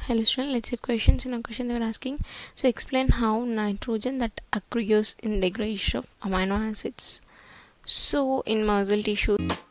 Hello student, let's see questions. In a question they were asking, so explain how nitrogen that accrues in degradation of amino acids. So in muscle tissue